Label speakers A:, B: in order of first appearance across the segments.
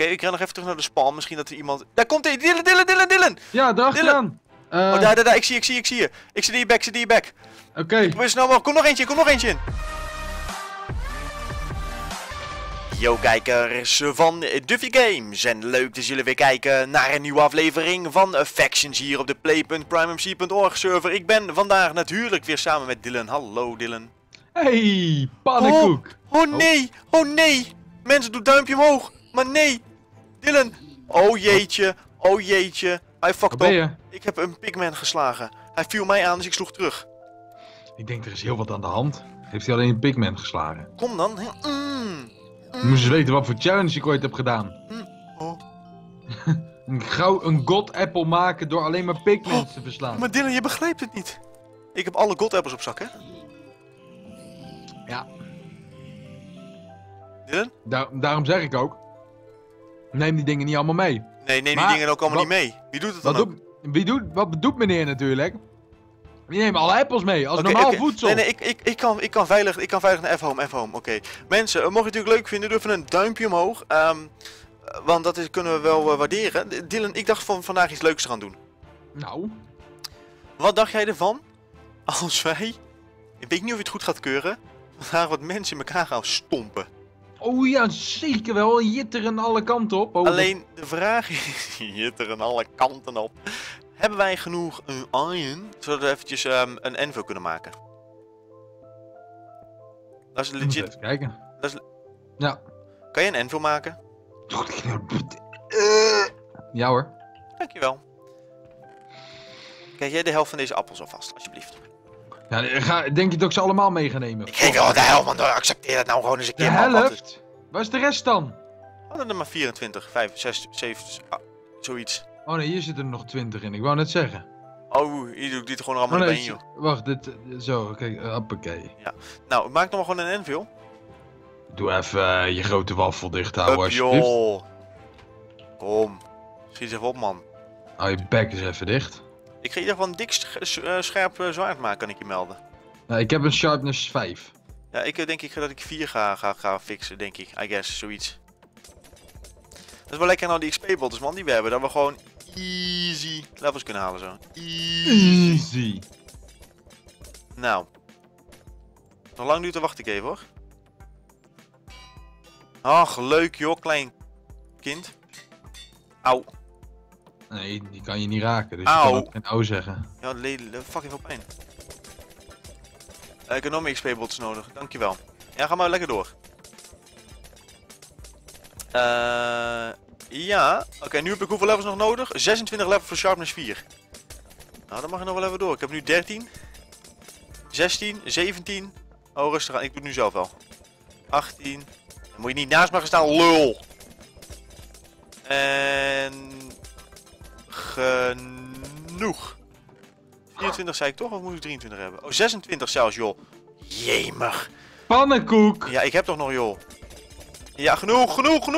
A: Oké, ik ren nog even terug naar de spawn. Misschien dat er iemand... Daar komt hij! Dylan!
B: Ja, erachteraan.
A: Oh, daar. Ik zie je. Ik zit in je back.
B: Oké.
A: Probeer snel mogelijk. Kom nog eentje in. Yo kijkers van Duffy Games. En leuk dat jullie weer kijken naar een nieuwe aflevering van Factions hier op de play.primemc.org server. Ik ben vandaag natuurlijk weer samen met Dylan. Hallo Dylan.
B: Hey, pannenkoek.
A: Oh nee. Mensen, doe duimpje omhoog. Maar nee. Dylan. Oh jeetje. Hij fucked up. Ik heb een pigman geslagen. Hij viel mij aan, dus ik sloeg terug.
B: Ik denk er is heel wat aan de hand. Heeft hij alleen een pigman geslagen?
A: Kom dan.
B: Je moest eens weten wat voor challenge ik ooit heb gedaan. Een god apple maken door alleen maar pigmans te verslaan.
A: Maar Dylan, je begrijpt het niet. Ik heb alle god apples op zak, hè?
B: Ja.
A: Dylan?
B: Daarom zeg ik ook. Neem die dingen niet allemaal mee.
A: Nee, neem die dingen ook allemaal niet mee. Wie doet het dan ook?
B: Wat doet meneer natuurlijk? Die nemen alle appels mee, als normaal voedsel.
A: Nee, ik kan veilig naar F-home. Oké. Mensen, mocht je het natuurlijk leuk vinden, doe even een duimpje omhoog. Want dat kunnen we wel waarderen. Dylan, ik dacht van vandaag iets leuks te gaan doen.
B: Nou?
A: Wat dacht jij ervan? Als wij, ik weet niet of je het goed gaat keuren, vandaag wat mensen in elkaar gaan stompen.
B: Oh ja, zeker wel. Jitteren alle kanten op. Oh,
A: alleen de vraag is, jitteren alle kanten op. Hebben wij genoeg iron, zodat we eventjes een anvil kunnen maken? Dat is legit.
B: Even kijken. Ja.
A: Kan je een anvil maken?
B: Ja hoor.
A: Dankjewel. Kijk jij de helft van deze appels alvast, alsjeblieft.
B: Ja, denk je dat ik ze allemaal mee ga nemen?
A: Ik geef wel de helft, man. Accepteer het nou gewoon eens een keer.
B: De helft? Waar is de rest dan?
A: Hadden er maar 24, 5, 6, 7, zoiets.
B: Oh nee, hier zitten er nog 20 in. Ik wou net zeggen.
A: Oh, hier doe ik dit gewoon allemaal erbij, joh.
B: Wacht, zo, kijk, hoppakee.
A: Ja. Nou, maak nog maar gewoon een anvil.
B: Doe even je grote wafel dicht houden, alsjeblieft.
A: Joh. Kom. Schiet even op, man.
B: Hou je bek eens even dicht.
A: Ik ga in ieder geval een dik scherp zwaard maken, kan ik je melden.
B: Nou, ik heb een sharpness 5.
A: Ja, ik denk dat ik 4 ga fixen, denk ik. I guess, zoiets. Dat is wel lekker nou die XP-bottles, man, die we hebben. Dat we gewoon easy levels kunnen halen, zo.
B: Easy.
A: Nou. Nog lang duurt, dan wacht ik even, hoor. Ach, leuk, joh, klein kind. Auw.
B: Nee, die kan je niet raken, dus
A: Auw.
B: je kan ook geen auw zeggen.
A: Ja, fucking veel pijn. Ik heb nog meer XP-bottles nodig, dankjewel. Ja, ga maar lekker door. Ja. Oké, nu heb ik hoeveel levels nog nodig? 26 levels voor Sharpness 4. Nou, dan mag ik nog wel even door. Ik heb nu 13. 16, 17. Oh, rustig aan. Ik doe het nu zelf wel. 18. Dan moet je niet naast me gaan staan, lul. En... genoeg. 24 zei ik toch, of moet ik 23 hebben? Oh, 26 zelfs, joh. Jemig.
B: Pannenkoek!
A: Ja, ik heb toch nog, joh. Ja, genoeg.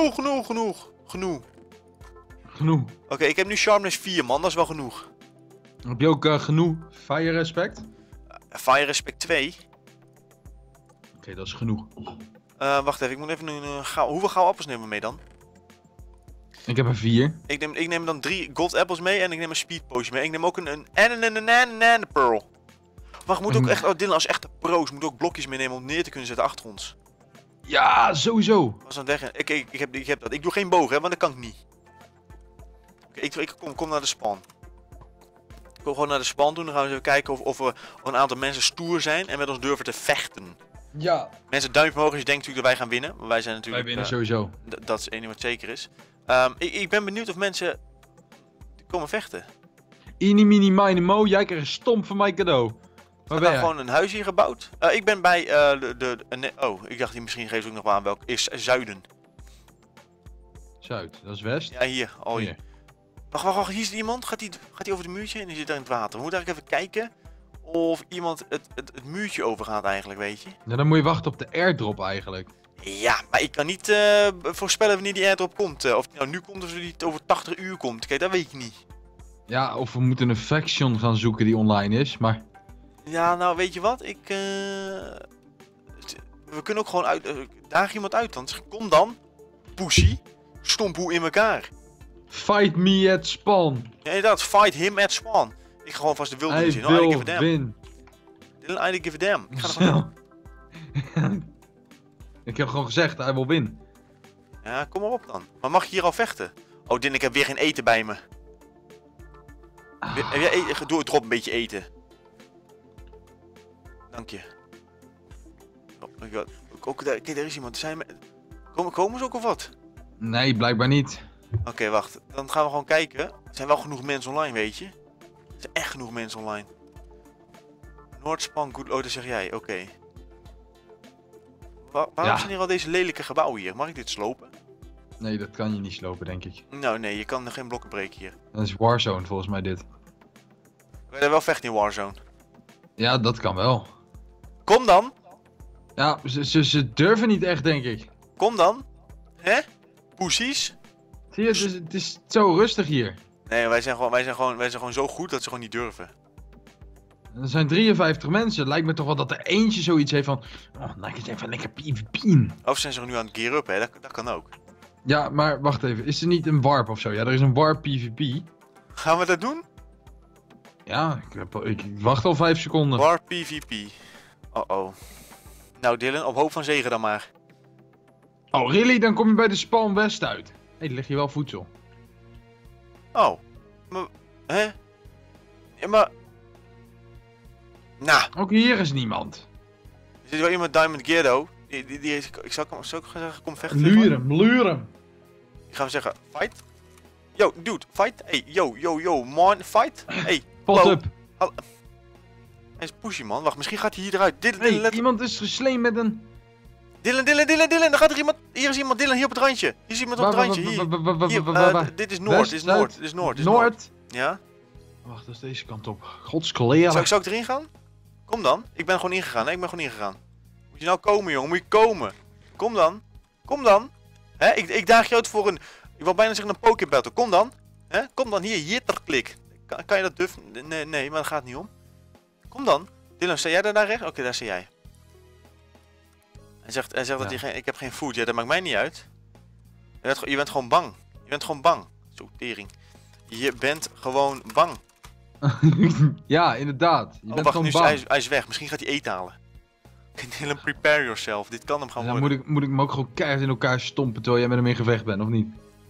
A: Oké, ik heb nu Sharpness 4, man. Dat is wel genoeg.
B: Heb je ook genoeg fire respect?
A: Fire Respect 2.
B: Oké, dat is genoeg.
A: Wacht even, ik moet even een hoeveel gouden appels nemen we mee dan?
B: Ik heb er 4.
A: Ik neem dan 3 gold apples mee en ik neem een speed potion mee. Ik neem ook een pearl. Wacht, moet ook echt, oh Dylan, als echte pro's, moet ook blokjes meenemen om neer te kunnen zetten achter ons.
B: Ja, sowieso.
A: Was aan het weg. Ik heb dat. Ik doe geen boog, hè, want dat kan ik niet. Oké, ik kom naar de spawn. Ik kom gewoon naar de spawn doen, dan gaan we even kijken of een aantal mensen stoer zijn en met ons durven te vechten.
B: Ja.
A: Mensen, duimpje omhoog als je denkt natuurlijk dat wij gaan winnen. Maar wij zijn natuurlijk...
B: Wij winnen sowieso.
A: Dat is één ding wat zeker is. Ik ben benieuwd of mensen komen vechten.
B: Eenie, mini, mine, mo, jij krijgt een stomp van mijn cadeau. Waar ben jij?
A: Gewoon een huis hier gebouwd. Ik ben bij oh, ik dacht die misschien geeft ook nog wel aan welk is zuiden.
B: Zuid, dat is west.
A: Ja, hier. Oh, hier. Wacht, hier zit iemand. Gaat hij over het muurtje en die zit daar in het water. We moeten eigenlijk even kijken of iemand het muurtje overgaat eigenlijk, weet je.
B: Ja, dan moet je wachten op de airdrop eigenlijk.
A: Ja, maar ik kan niet voorspellen wanneer die airdrop komt. Of die nou nu komt of die over 80 uur komt. Kijk, dat weet ik niet.
B: Ja, of we moeten een faction gaan zoeken die online is, maar...
A: Ja, nou weet je wat? We kunnen ook gewoon daag iemand uit dan. Kom dan, poesie. Stompoe in elkaar.
B: Fight me at spawn.
A: Ja, inderdaad, fight him at spawn. Ik ga gewoon vast de wilde
B: Hij
A: in. I don't
B: wil
A: give a damn.
B: win.
A: Dylan, I don't give a damn. Ik ga er gewoon
B: Snel. Ik heb gewoon gezegd, hij wil win.
A: Ja, kom maar op dan. Maar mag je hier al vechten? Oh, Dylan, ik heb weer geen eten bij me. Heb jij eten? Drop een beetje eten. Dank je. Oh my god. Kijk, daar is iemand. Komen ze ook of wat?
B: Nee, blijkbaar niet.
A: Oké, wacht. Dan gaan we gewoon kijken. Er zijn wel genoeg mensen online, weet je. Er zijn echt genoeg mensen online. Noordspan, goed. Oh, dat zeg jij. Oké. Waarom zijn hier al deze lelijke gebouwen hier? Mag ik dit slopen?
B: Nee, dat kan je niet slopen, denk ik.
A: Nou, nee. Je kan er geen blokken breken hier.
B: Dat is Warzone, volgens mij dit.
A: Wil je wel vechten in Warzone?
B: Ja, dat kan wel.
A: Kom dan.
B: Ja, ze durven niet echt, denk ik.
A: Kom dan. Hè? Poesies?
B: Zie je, het is zo rustig hier.
A: Nee, wij zijn gewoon zo goed dat ze gewoon niet durven.
B: Er zijn 53 mensen. Het lijkt me toch wel dat er eentje zoiets heeft van... Oh, nou, ik eens even lekker PvP'en.
A: Of zijn ze nu aan het gear up, hè? Dat kan ook.
B: Ja, maar wacht even. Is er niet een warp of zo? Ja, er is een warp PvP.
A: Gaan we dat doen?
B: Ja, ik wacht al 5 seconden.
A: War PvP. Oh. Nou Dylan, op hoop van zegen dan maar.
B: Oh, really? Dan kom je bij de Spawn West uit. Hé, hey, er ligt hier wel voedsel.
A: Oh. Maar, hè? Ja, maar... Nou,
B: Ook hier is niemand.
A: er zit wel iemand Diamond Geardo. Die is... Ik zou ook zeggen, kom vechten.
B: Luur hem.
A: Ik ga hem zeggen, fight. Yo, dude, fight. Hey, yo, man, fight. Hey,
B: Pot
A: hallo.
B: up.
A: Hij is pushy, man. Wacht, misschien gaat hij hier eruit. Dylan,
B: Hey,
A: let...
B: iemand is gesleen met een...
A: Dylan, daar gaat er iemand. Hier is iemand, Dylan, hier op het randje. Hier is iemand op het randje, hier. Dit is Noord, dit is Noord. Ja?
B: Wacht, dat is deze kant op. Godskolera.
A: Zou ik erin gaan? Kom dan. Ik ben gewoon ingegaan, hè? Moet je nou komen, jongen? Moet je komen? Kom dan. Hè? Ik daag je uit voor een... Ik wil bijna zeggen een pokebattle. Kom dan. Hè? Kom dan, hier, klik. Kan je dat duffen? Nee, maar dat gaat niet om. Kom dan. Dylan, sta jij daar recht? Oké, daar sta jij. Hij zegt dat hij ik heb geen food. Ja, dat maakt mij niet uit. Je bent gewoon bang. Zo, tering. Je bent gewoon bang.
B: Ja, inderdaad. Je bent
A: Wacht,
B: gewoon
A: nu
B: bang.
A: hij is weg. Misschien gaat hij eten halen. Dylan, prepare yourself. Dit kan hem gaan
B: Dan
A: worden.
B: moet ik hem ook gewoon keihard in elkaar stompen terwijl jij met hem in gevecht bent, of niet?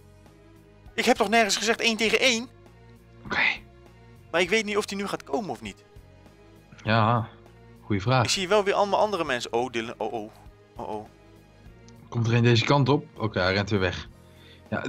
A: Ik heb toch nergens gezegd 1 tegen 1?
B: Oké.
A: Maar ik weet niet of hij nu gaat komen of niet.
B: Ja, goeie vraag.
A: Ik zie wel weer allemaal andere mensen. Oh, Dylan. Oh.
B: Komt er een deze kant op? Oké, hij rent weer weg. Ja,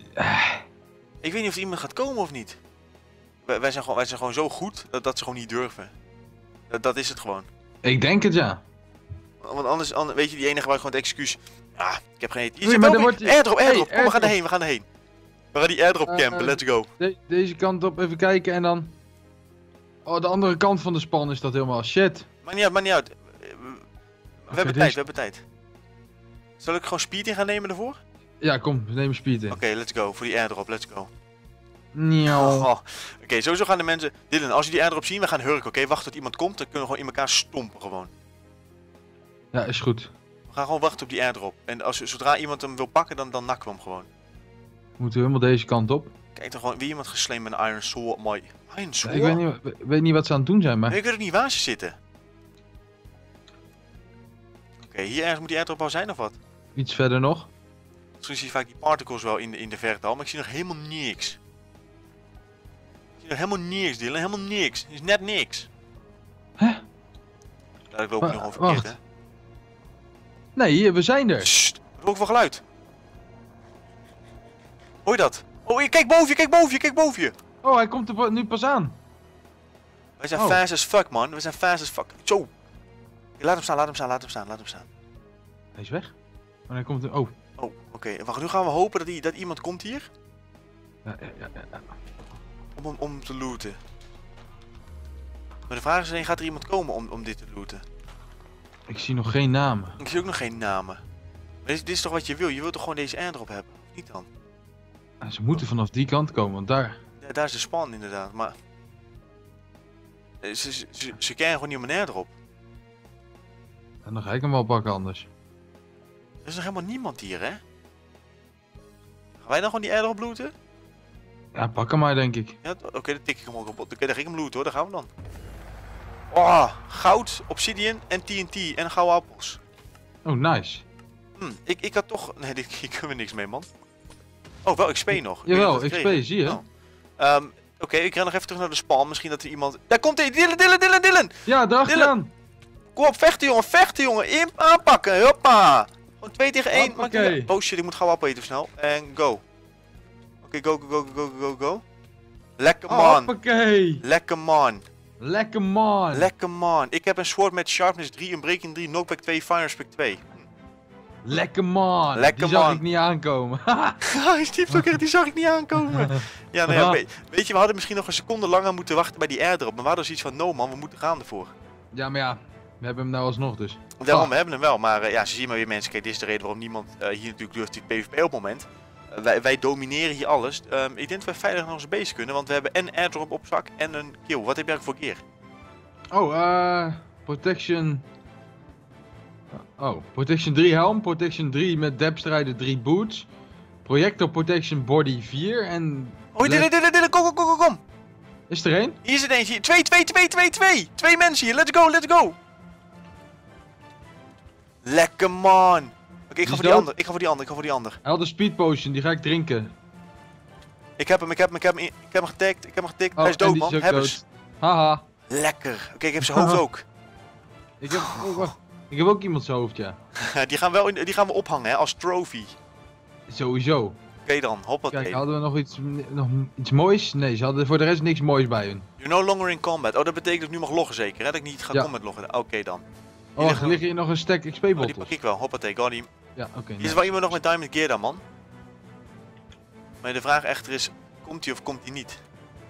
A: Ik weet niet of er iemand gaat komen of niet. Wij zijn gewoon zo goed dat ze gewoon niet durven. Dat is het gewoon.
B: Ik denk het, ja.
A: Want anders weet je, die ene gebruikt gewoon het excuus. Ah, ik heb geen eten. Hier
B: Nee,
A: zit
B: maar
A: wel
B: dan
A: weer-
B: wordt die-
A: Airdrop.
B: Hey,
A: Kom, we gaan erheen. We gaan die airdrop campen, let's go.
B: Deze kant op, even kijken en dan... Oh, de andere kant van de span is dat helemaal shit.
A: Maakt niet uit. We hebben
B: deze-
A: tijd. Zal ik gewoon speed in gaan nemen ervoor?
B: Ja, kom, we nemen speed in.
A: Oké, let's go. Voor die airdrop, let's go.
B: Njauw.
A: Oh. Oké, sowieso gaan de mensen... Dylan, als je die airdrop zien, we gaan hurken, oké? Wacht tot iemand komt, dan kunnen we gewoon in elkaar stompen gewoon.
B: Ja, is goed.
A: We gaan gewoon wachten op die airdrop. En zodra iemand hem wil pakken, dan nakken we hem gewoon.
B: Moeten we helemaal deze kant op?
A: Kijk, toch gewoon weer iemand gesleen met een iron sword. Mooi. Iron
B: Ja,
A: sword?
B: ik weet niet wat ze aan het doen zijn, maar...
A: Ik weet ook niet waar ze zitten. Oké, hier ergens moet die airdrop al zijn of wat?
B: Iets verder nog.
A: Misschien zie je vaak die particles wel in de verte al, maar ik zie nog helemaal niks. Ik zie nog helemaal niks, Dylan. Helemaal niks. Het is net niks.
B: Hè?
A: Ja, ik loop nu gewoon verkeerd,
B: Wacht.
A: hè.
B: Nee, hier, we zijn er.
A: Sst, wat hoor ik voor geluid? Hoor je dat? Oh, kijk boven je.
B: Oh, hij komt er nu pas aan.
A: Wij zijn
B: Oh.
A: fast as fuck, man. We zijn fast as fuck. Zo. Ja, laat hem staan.
B: Hij is weg. En hij komt er... Oh.
A: Oh, oké. Wacht, nu gaan we hopen dat iemand komt hier.
B: Ja.
A: Om hem te looten. Maar de vraag is alleen, gaat er iemand komen om dit te looten?
B: Ik zie nog geen namen.
A: Ik zie ook nog geen namen. Maar dit is toch wat je wil? Je wilt toch gewoon deze airdrop hebben? Of niet dan?
B: Ze moeten vanaf die kant komen, want daar...
A: Ja, daar is de spawn inderdaad, maar... Ze kennen gewoon niet om een airdrop.
B: En dan ga ik hem wel pakken anders.
A: Er is nog helemaal niemand hier, hè? Gaan wij dan gewoon die airdrop looten?
B: Ja, pak hem maar, denk ik.
A: Ja, oké, dan tik ik hem ook op. Dan ga ik hem looten hoor, daar gaan we dan. Oh, goud, obsidian en TNT en gouden appels.
B: Oh, nice.
A: Ik had toch... Nee, hier kunnen we niks mee, man. Oh, wel XP nog. Ik weet
B: Jawel,
A: niet of ik
B: XP,
A: kreeg.
B: zie je.
A: Oh. Oké, ik ren nog even terug naar de spawn. Misschien dat er iemand... Daar komt hij! Dylan!
B: Ja, erachteraan.
A: Kom op, vechten jongen! Aanpakken, hoppa! Gewoon 2 tegen 1.
B: Hoppakee.
A: Oh shit, ik moet gauw opeten snel. En go. Oké, go. Lekker man.
B: Hoppakee.
A: Lekker man.
B: Lekker man.
A: Lekker man. Ik heb een sword met sharpness 3, een breaking 3, knockback 2, fire spec 2.
B: Lekker man.
A: Lekker
B: Die zag
A: man.
B: ik niet aankomen.
A: Hij stiept ook echt, die zag ik niet aankomen. Ja, nou ja, weet je, we hadden misschien nog een seconde langer moeten wachten bij die airdrop. Maar we hadden zoiets van, no man, we moeten gaan ervoor.
B: Ja, maar ja, we hebben hem nou alsnog dus.
A: Daarom, we hebben hem wel. Maar ja, ze zien maar weer mensen. Kijk, dit is de reden waarom niemand hier natuurlijk durft dit PvP op het moment. Wij domineren hier alles. Ik denk dat wij veilig nog eens bezig kunnen. Want we hebben en airdrop op zak en een kill. Wat heb je eigenlijk voor gear?
B: Oh, protection... Oh, protection 3 helm, protection 3 met depthstrider 3 boots. Projector protection body 4 en...
A: Oh, Dylan, kom!
B: Is er één?
A: Hier zit eentje. 2. 2 mensen hier, let's go! Lekker man! Oké, ik ga voor die ander.
B: Hij had een speed potion, die ga ik drinken.
A: Ik heb hem getagd,
B: Oh,
A: hij is dood
B: en die
A: man,
B: ook
A: heb
B: dood.
A: eens.
B: Haha.
A: Lekker. Oké, ik heb zijn hoofd ook.
B: Ik heb... Oh, wacht. Ik heb ook iemand zijn hoofd, ja.
A: die gaan we ophangen hè, als trophy.
B: Sowieso.
A: Oké dan, hoppakee.
B: Kijk, hadden we nog iets moois? Nee, ze hadden voor de rest niks moois bij hun.
A: You're no longer in combat. Oh, dat betekent dat ik nu mag loggen zeker, hè? Dat ik niet ga combat loggen. Oké dan.
B: Oh, wacht, er liggen hier nog een stack XP
A: Oh, die
B: bottles.
A: pak ik wel. Hoppatee, got him.
B: Ja, oké.
A: Hier is wel iemand nog met diamond gear dan, man. Maar de vraag echter is, komt hij of komt hij niet?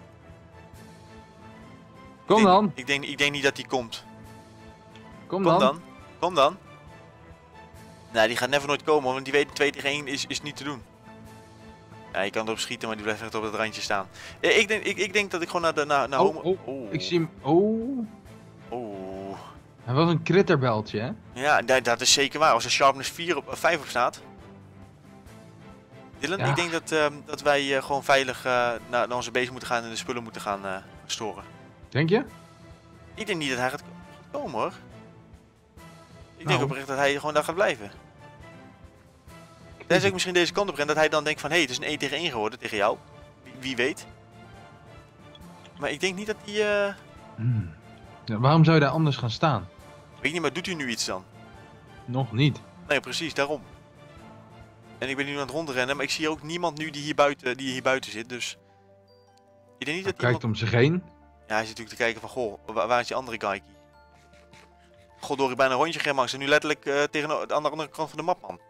B: Kom dan.
A: Ik denk niet dat hij komt.
B: Kom dan.
A: Kom dan. Nee, die gaat never nooit komen, want die weet 2 tegen 1 is niet te doen. Ja, je kan erop schieten, maar die blijft echt op het randje staan. Ik denk dat ik gewoon naar home...
B: Oh, ik zie hem. Oh.
A: Oh.
B: Hij was een critterbeltje, hè?
A: Ja, dat is zeker waar. Als er sharpness 5 op staat. Dylan,
B: Ja.
A: ik denk dat wij gewoon veilig naar onze base moeten gaan en de spullen moeten gaan storen.
B: Denk je?
A: Ik denk niet dat hij gaat komen hoor. Ik
B: Nou.
A: denk oprecht dat hij gewoon daar gaat blijven. Tenzij ik misschien deze kant op ren, dat hij dan denkt van hé, het is een 1 tegen 1 geworden tegen jou. Wie weet. Maar ik denk niet dat hij...
B: Ja, waarom zou je daar anders gaan staan?
A: Weet niet, maar doet hij nu iets dan?
B: Nog niet.
A: Nee, precies, daarom. En ik ben nu aan het rondrennen, maar ik zie ook niemand nu die hier buiten zit, dus... Ik denk niet dat
B: Hij kijkt om zich heen.
A: Ja, hij zit natuurlijk te kijken van, goh, waar is die andere guykie? Goddorie, bijna een rondje gereden, en nu letterlijk tegen de andere kant van de map, man.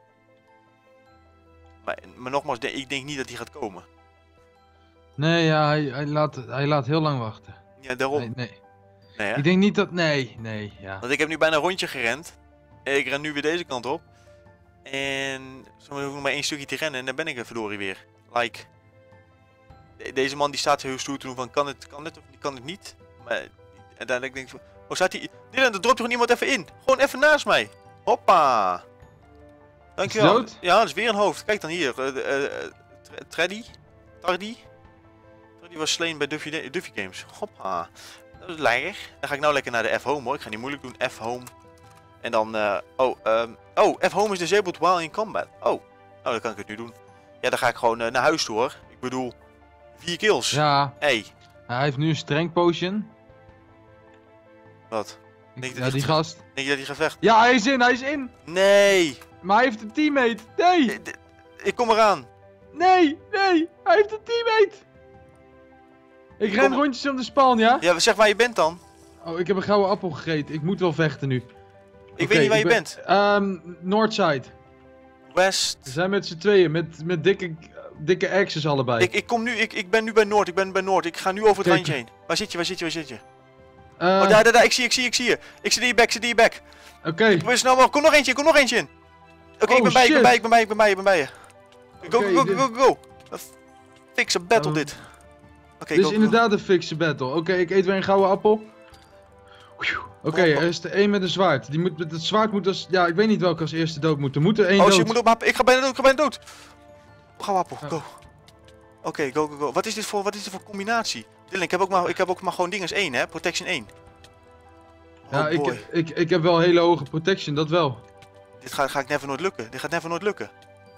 A: Maar nogmaals, ik denk niet dat hij gaat komen.
B: Nee, ja, hij laat heel lang wachten.
A: Ja, daarom.
B: Nee.
A: Nee, hè?
B: Ik denk niet dat... Nee, ja.
A: Want ik heb nu bijna een rondje gerend. Ik ren nu weer deze kant op. En zo hoef ik nog maar 1 stukje te rennen en dan ben ik er verdorie weer. Like... Deze man die staat heel stoer te doen van kan het of kan het niet. Maar uiteindelijk denk ik van... Oh, staat hij... Dylan, er dropt toch iemand even in? Gewoon even naast mij. Hoppa. Dankjewel.
B: dood?
A: Ja, dat is weer een hoofd. Kijk dan hier. Tardy was slain bij Duffy Games. Hoppa. Dat is lekker. Dan ga ik nou lekker naar de F-Home hoor. Ik ga niet moeilijk doen. F-Home. En dan... F-Home is disabled while in combat. Oh, dan kan ik het nu doen. Ja, dan ga ik gewoon naar huis toe hoor. Ik bedoel... 4 kills.
B: Ja,
A: Hey.
B: hij heeft nu een strength potion.
A: Wat?
B: Ja, die gast.
A: Denk je dat hij gaat vechten?
B: Ja, hij is in!
A: Nee.
B: Maar hij heeft een teammate! Nee!
A: Ik kom eraan.
B: Nee! Hij heeft een teammate! Ik ren rondjes om de spawn, ja?
A: Ja, zeg waar je bent dan.
B: Oh, ik heb een gouden appel gegeten. Ik moet wel vechten nu.
A: Ik weet niet waar je bent.
B: Northside.
A: West.
B: We zijn met z'n tweeën, met dikke axes allebei.
A: Ik ben nu bij Noord. Ik ga nu over het randje heen. Waar zit je? Oh, daar. Ik zie je. Ik zit in je back.
B: Oké.
A: Ik ben snel mogelijk. Kom nog eentje in. Oké, ik ben bij je. Go. Fix a battle dit. Oké,
B: Dit is
A: go.
B: inderdaad een fixe battle. Oké, ik eet weer een gouden appel. Oké, er is er één met een zwaard. Die moet met het zwaard moet als... Ja, ik weet niet welke als eerste dood moet. Er moet er één
A: Oh
B: dood.
A: shit, ik moet op. Ik ga bijna dood. Gauw appel, go. Oké, go, go, go. Wat is dit voor combinatie? Dylan, ik heb ook maar gewoon dinges 1, hè? Protection 1. Oh
B: Ja,
A: boy.
B: ik heb wel hele hoge protection, dat wel.
A: Dit gaat never nooit lukken. Dit gaat never nooit lukken.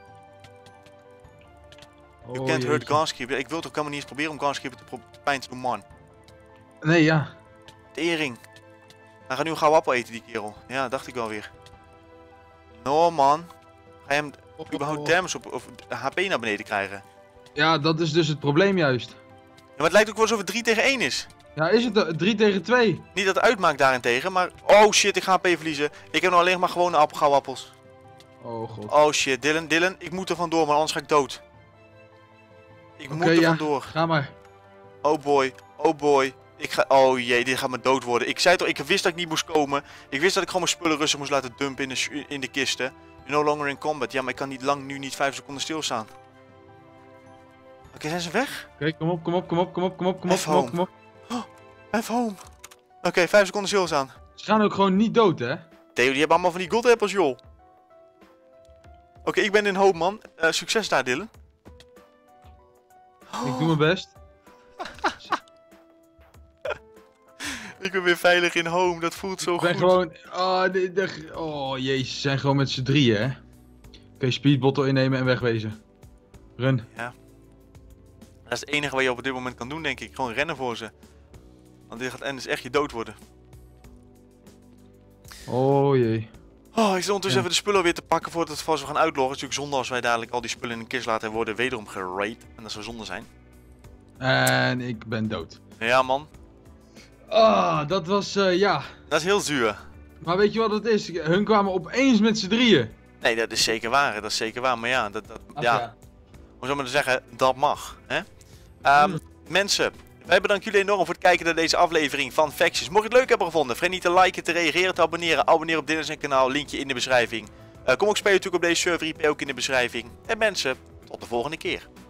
A: You
B: Oh,
A: can't hurt
B: jeetje.
A: Gunskipper. Ik wil toch helemaal niet eens proberen om Gunskipper te pijn te doen, man.
B: Nee, ja.
A: Tering. Hij gaat nu een gouden appel eten, die kerel. Ja, dacht ik wel weer. No, man. Ga je hem überhaupt damage of HP naar beneden krijgen?
B: Ja, dat is dus het probleem juist.
A: Ja, maar het lijkt ook wel alsof het 3 tegen 1 is.
B: Ja, is het 3 tegen 2?
A: Niet dat het uitmaakt daarentegen, maar... Oh shit, ik ga HP verliezen. Ik heb nog alleen maar gewone gouden appels.
B: Oh god.
A: Oh shit, Dylan, ik moet er vandoor, maar anders ga ik dood. Ik moet er vandoor.
B: Ga maar.
A: Oh boy, oh boy. Oh jee, dit gaat me dood worden. Ik zei toch, ik wist dat ik niet moest komen. Ik wist dat ik gewoon mijn spullen rustig moest laten dumpen in de kisten. You're no longer in combat. Ja, maar ik kan niet 5 seconden stilstaan. Oké, zijn ze weg?
B: Oké, kom op.
A: Even home. Oké, 5 seconden stilstaan.
B: Ze gaan ook gewoon niet dood, hè?
A: Theo, die hebben allemaal van die gold apples, joh. Oké, ik ben in hoop, man. Succes daar, Dylan.
B: Ik doe mijn best.
A: Ik ben weer veilig in home, dat voelt zo goed.
B: Ik ben gewoon... Oh, jezus, ze zijn gewoon met z'n drieën, hè? Oké, speedbottle innemen en wegwezen. Run.
A: Ja. Dat is het enige wat je op dit moment kan doen, denk ik. Gewoon rennen voor ze. Want dit gaat anders echt je dood worden.
B: Oh jee.
A: Oh, ik zit ondertussen even de spullen weer te pakken voordat we gaan uitloggen. Het is natuurlijk zonde als wij dadelijk al die spullen in een kist laten en worden wederom geraid. En dat zou zonde zijn.
B: En ik ben dood.
A: Ja, man.
B: Ah, dat was, ja.
A: Dat is heel zuur.
B: Maar weet je wat het is? Hun kwamen opeens met z'n drieën.
A: Nee, dat is zeker waar. Dat is zeker waar. Maar ja, ja. Hoe zou men zeggen? Dat mag. Hè? Mensen, wij bedanken jullie enorm voor het kijken naar deze aflevering van Factions. Mocht je het leuk hebben gevonden, vergeet niet te liken, te reageren, te abonneren. Abonneer op Dylan zijn kanaal, linkje in de beschrijving. Kom ook spelen natuurlijk op deze server, IP ook in de beschrijving. En mensen, tot de volgende keer.